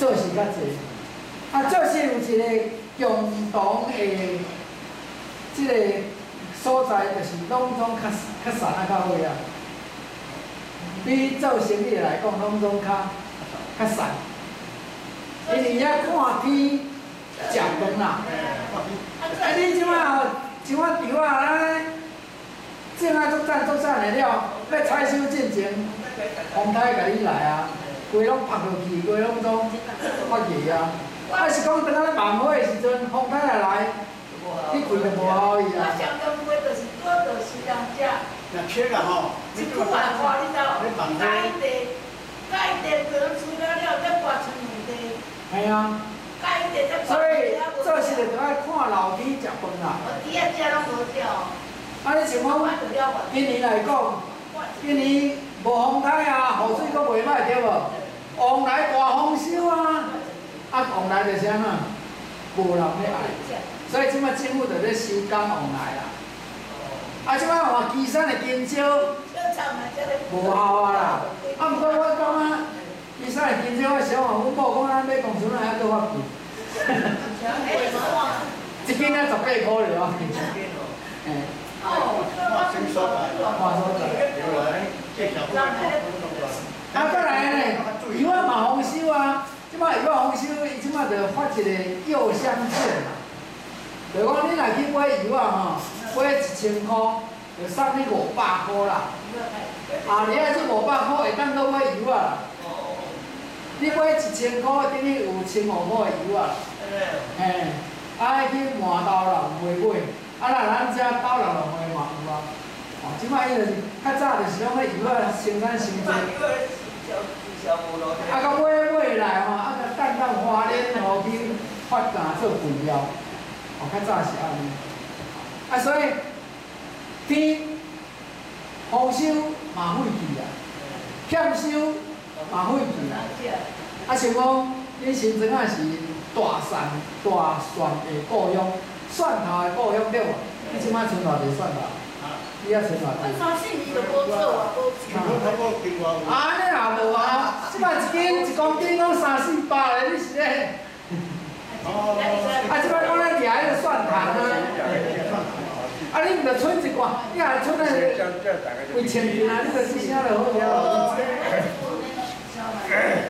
做事较济。啊，做事有一个共同的即个所在，就是拢总较散啊，较好啊。比做生意来讲，拢总较散。因为遐看天食饭啦。啊，你即摆吼，像我场啊，咱种啊足赞的了，要采收进前，风台甲你来啊，规拢拍落去，规拢总发热啊。啊是讲等到忙火的时阵，风台来，你开就无好伊啊。 我上当买就是多就是人食。 那切啊吼， 一句闲话，你知道？改地，改地可能除了再刮成两地。 系啊。 改地再刮。 所以做事就爱看老天食饭啦。 底下食拢无掉。 啊，你像讲今年来讲，今年无风台啊，雨水阁袂歹对无？往来大丰收啊，啊往来就是安怎？无人要爱，所以即摆政府就咧收减往来啦。啊，即摆换基山的经销无效啊啦。啊，毋过我感觉基山的经销，我想话阮某讲咱买公司还搁较贵。一斤才18块了啊。哎。 看清楚啦， 看所在。啊，再来呢，油啊嘛丰收啊，即摆油啊丰收，伊即摆就发一个柚香券啦。就讲你若去买油啊吼，买1000块，就送你500块啦。后日啊，这500块会当搁买油啊。你买1000块，等于有1500块的油啊。嘿，爱去换豆人卖买。啊，若咱遮斗人落去嘛有啊，哦，即摆伊就是较早就是讲迄油啊生产伤济，啊，到买来吼，啊，甲等到花莲河去发芽做肥料，哦，较早是安尼，啊，所以天丰收嘛废去啊，欠收嘛废去啊，啊，像讲恁新庄啊是大蒜的故乡。蒜头的故乡对无？你即摆存偌济蒜头？你遐存偌济？ 3、4年就无做啊，无做。 啊，你若无啊？即摆1公斤讲3、4百咧，你是咧？ 哦。 啊，即摆讲咧掠迄个蒜头啊。啊，你毋着存一寡，你若存咧几千斤啊，你着一声就好了。